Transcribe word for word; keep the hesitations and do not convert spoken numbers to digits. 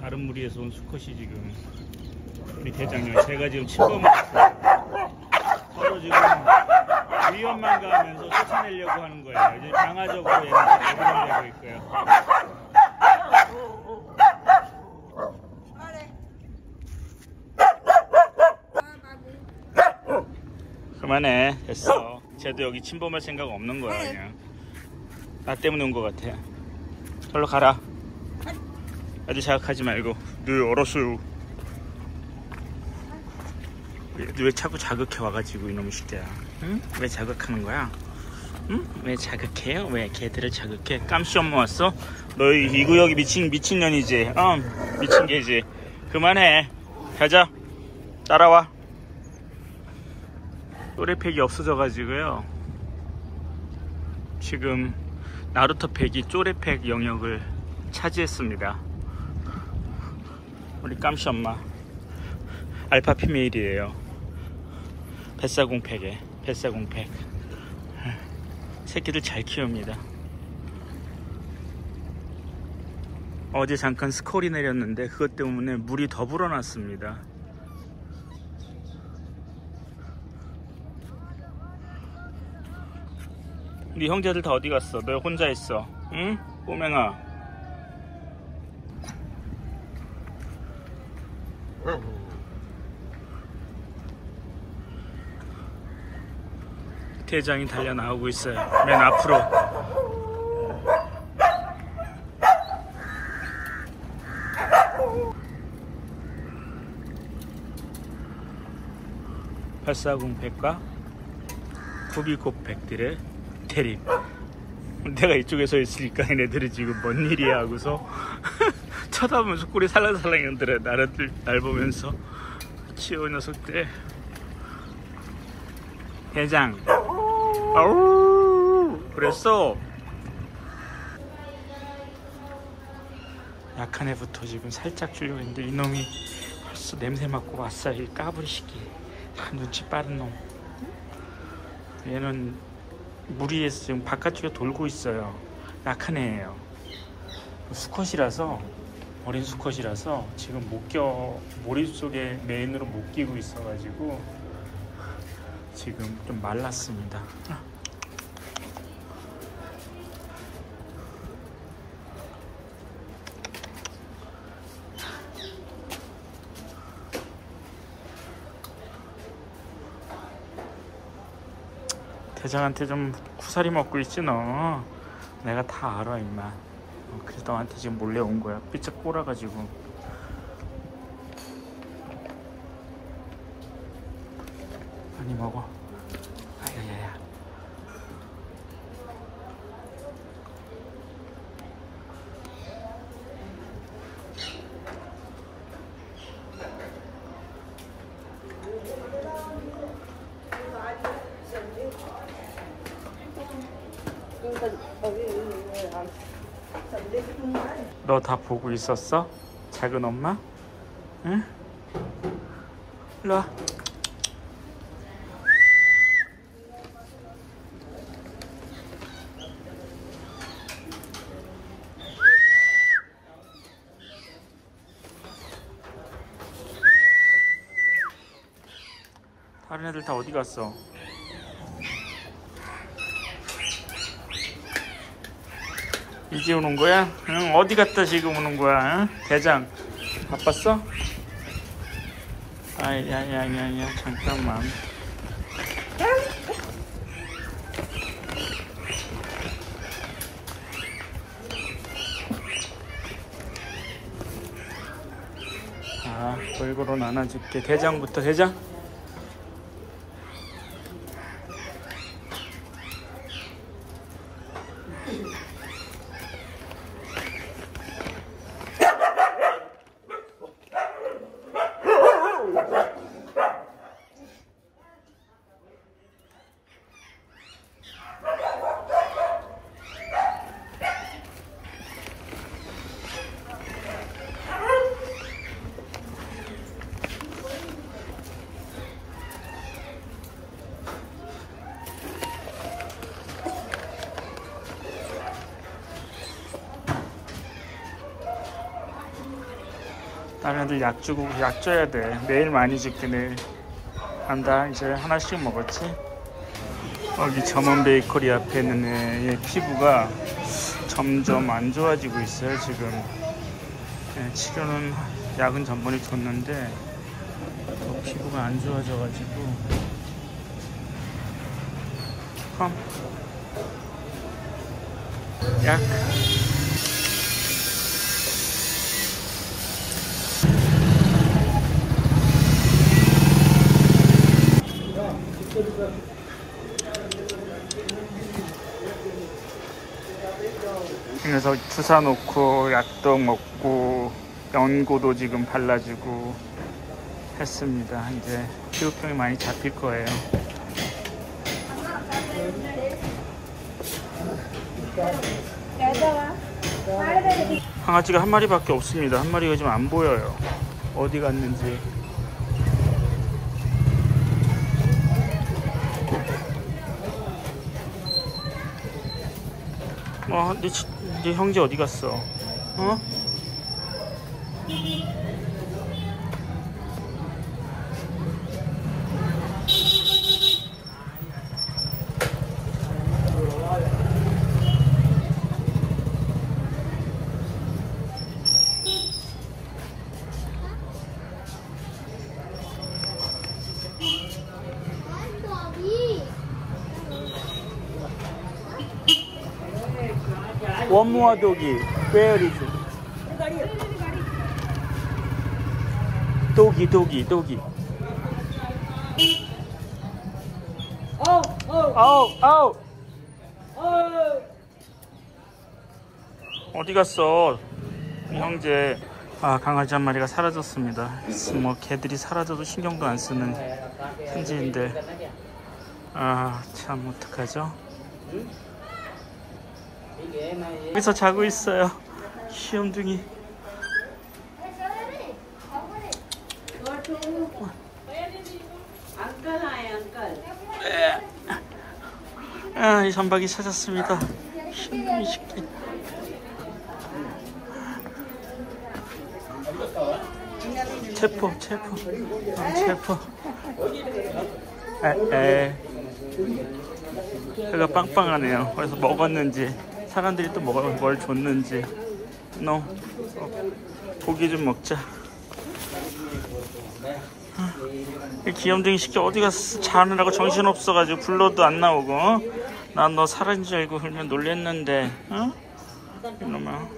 다른 무리에서 온 수컷이 지금 우리 대장님 제가 지금 침범을 했어요. 서로 지금 위험만 가하면서 쫓아내려고 하는 거예요. 이제 방화적으로 얘는 내보내고 있고요. 그만해. 됐어. 쟤도 여기 침범할 생각 없는 거야. 그냥 나 때문에 온 거 같아. 절로 가라. 아주 자극하지 말고. 네 알았어요. 왜, 왜 자꾸 자극해 와가지고 이놈의 새끼야. 응? 왜 자극하는 거야? 응? 왜 자극해요? 왜 걔들을 자극해? 깜씨 엄마 왔어? 너 이 구역이 미친 미친년이지? 어 미친 개지. 그만해. 가자. 따라와. 쪼레팩이 없어져가지고요. 지금 나루토팩이 쪼레팩 영역을 차지했습니다. 우리 깜씨 엄마 알파 피메일이에요. 뱃사공팩에 뱃사공팩 새끼들 잘 키웁니다. 어제 잠깐 스콜이 내렸는데 그것 때문에 물이 더 불어났습니다. 우리 형제들 다 어디 갔어? 너 혼자 있어. 응? 꼬맹아. 대장이 달려 나오고 있어요. 맨 앞으로. 팔사공팩과 구비곱팩들의 대립. 내가 이쪽에 서 있으니까 얘네들이 지금 뭔 일이야 하고서 쳐다보면서 꼬리 살랑살랑 흔들어. 나를 날 보면서 치워 녀석들. 대장 아우 그랬어. 약한 애부터 지금 살짝 주려고 했는데 이놈이 벌써 냄새 맡고 왔어. 이 까불이 새끼. 아, 눈치 빠른 놈. 얘는 무리에서 지금 바깥쪽에 돌고 있어요. 약한 애예요. 수컷이라서 어린 수컷이라서 지금 못 껴 머릿속에 메인으로 못 끼고 있어가지고 지금 좀 말랐습니다. 대장한테 좀 쿠사리 먹고 있지 너. 내가 다 알아 임마. 어, 그래서 너한테 지금 몰래 온 거야. 삐쩍 꼬라가지고. 많이 먹어. 아야야야. 너 다 보고 있었어? 작은 엄마? 응? 일로 와. 다른 애들 다 어디 갔어? 이제 오는 거야? 응, 어디 갔다 지금 오는 거야? 응? 대장 바빴어? 아이 야야야야 잠깐만. 아 골고루 나눠줄게. 대장부터. 대장 다른 애들 약 주고 약 줘야 돼. 매일 많이 줄게. 내일 간다. 이제 하나씩 먹었지. 여기 점원 베이커리 앞에 있는 애의 피부가 점점 안 좋아지고 있어요 지금. 네, 치료는 약은 전번에 줬는데 또 피부가 안 좋아져가지고. 컴. 약. 그래서 주사 놓고 약도 먹고 연고도 지금 발라주고 했습니다. 이제 피부병이 많이 잡힐 거예요. 강아지가 한 마리밖에 없습니다. 한 마리가 지금 안 보여요. 어디 갔는지. 어, 네, 네 형제 어디 갔어? 어? One more doggy. Where is it? Doggy, doggy, doggy. Oh, oh, 아우, 아우. oh. 어디 갔어? 이 형제. 아, 강아지 한 마리가 사라졌습니다. 뭐 개들이 사라져도 신경도 안 쓰는 현지인들. 아, 참 어떡하죠? 여기서 자고 있어요. 귀염둥이. Uncle आए uncle 아, 이 전박이 찾았습니다. 귀염둥이 새끼. 체포, 체포, 아, 체포. 에, 에. 배가 빵빵하네요. 그래서 먹었는지, 사람들이 또 뭘, 뭘 줬는지. 노. no. 어, 고기 좀 먹자. 아, 이 귀염둥이 새끼 어디 갔어? 자느라고 정신 없어가지고 불러도 안 나오고. 어? 난 너 사라진 줄 알고 그러면 놀랬는데. 어? 이놈아.